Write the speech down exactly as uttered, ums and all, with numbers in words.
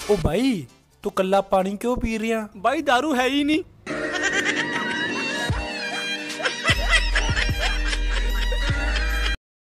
ओ भाई तू कल्ला पानी क्यों पी रहा? भाई दारू है ही नहीं।